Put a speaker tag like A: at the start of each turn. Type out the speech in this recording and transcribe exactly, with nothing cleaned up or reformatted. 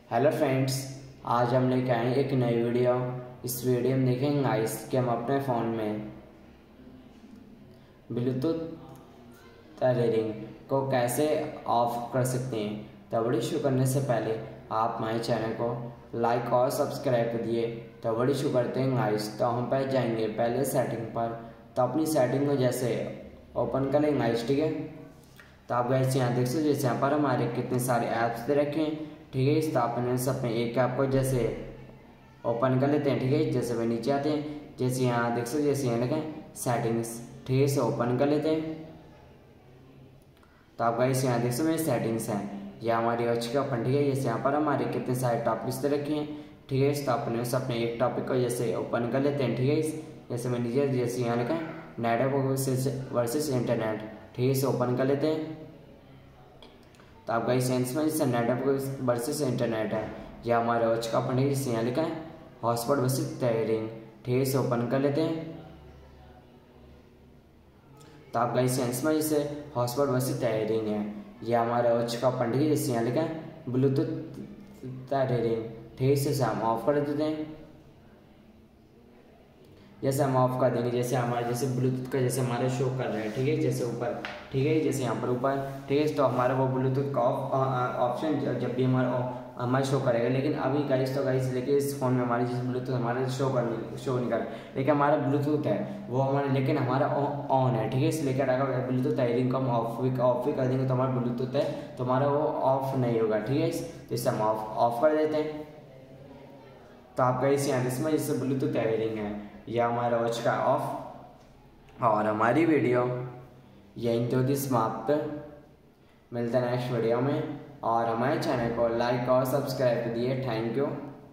A: Hello friends, आज हम लेके आए एक नई वीडियो। इस वीडियो में देखेंगे गाइस कि हम अपने फ़ोन में ब्लूटूथ रीडिंग को कैसे ऑफ कर सकते हैं। तो वीडियो शुरू करने से पहले आप हमारे चैनल को लाइक और सब्सक्राइब कर दिए। तो वीडियो शुरू करते हैं गाइस। तो हम पहले जाएंगे पहले सेटिंग पर। तो अपनी सेटिंग को जैसे ओपन कर लेंगे गाइस, ठीक है। तो आप गाइस यहाँ देख सकते जैसे यहाँ पर हमारे कितने सारे ऐप्स दे रखे हैं, ठीक है। इस आपने सब में एक ऐप को जैसे ओपन कर लेते हैं, ठीक है। जैसे वह नीचे आते हैं, जैसे यहाँ देख सकते जैसे यहाँ लिखें सेटिंग्स, ठीक है। इसे ओपन कर लेते हैं। तो आप गाइस यहाँ देख सकते सेटिंग्स हैं, यह हमारी वॉच का ओपन, ठीक है। जैसे यहाँ पर हमारे कितने सारे टॉपिक्स दे रखे हैं, ठीक है। तो अपने सब में एक टॉपिक को जैसे ओपन कर लेते हैं, ठीक है। जैसे मैं नीचे जैसे यहाँ लिखा है नेटवर्क वर्सेस इंटरनेट, ठीक है। इसे ओपन कर लेते हैं। तो आप गाइस सेंस में जैसे नेटवर्क वर्सेस इंटरनेट है, यह हमारे वॉच का ओपन है। जिससे यहाँ लिखा है हॉटस्पॉट वर्सेस टेयरिंग, ठीक है। इसे ओपन कर लेते हैं। तो आप गाइस सेंस में जैसे हॉटस्पॉट वर्सेस टेयरिंग है, यह हमारे वॉच का ओपन है। जिससे यहाँ लिखा है ब्लूटूथ टेयरिंग, ठीक है। इसे हम ऑफ कर देते हैं। जैसे हम ऑफ कर देंगे, जैसे हमारे जैसे ब्लूटूथ का जैसे हमारे शो कर रहे हैं, ठीक है। जैसे ऊपर, ठीक है। जैसे यहाँ पर ऊपर, ठीक है। तो हमारा वो ब्लूटूथ का ऑफ ऑप्शन जब भी हमारा हमारा शो करेगा। लेकिन अभी गाइस तो गाइस लेकिन इस फोन में हमारे जैसे ब्लूटूथ हमारे शो कर शो नहीं कर, लेकिन हमारा ब्लूटूथ है वो हमारे लेकिन हमारा ऑन है, ठीक है। इसलिए क्या रहेगा ब्लूटूथ टेयरिंग को हम ऑफ भी ऑफ भी कर देंगे तो हमारा ब्लूटूथ है तो हमारा वो ऑफ नहीं होगा, ठीक है। तो इसे हम ऑफ ऑफ कर देते हैं। तो आपका इस यहाँ इसमें जैसे ब्लूटूथ टेयरिंग है, यह हमारा वॉच का ऑफ। और हमारी वीडियो यहीं तो थी समाप्त। मिलते हैं नेक्स्ट वीडियो में। और हमारे चैनल को लाइक और सब्सक्राइब कर दिए। Thank you.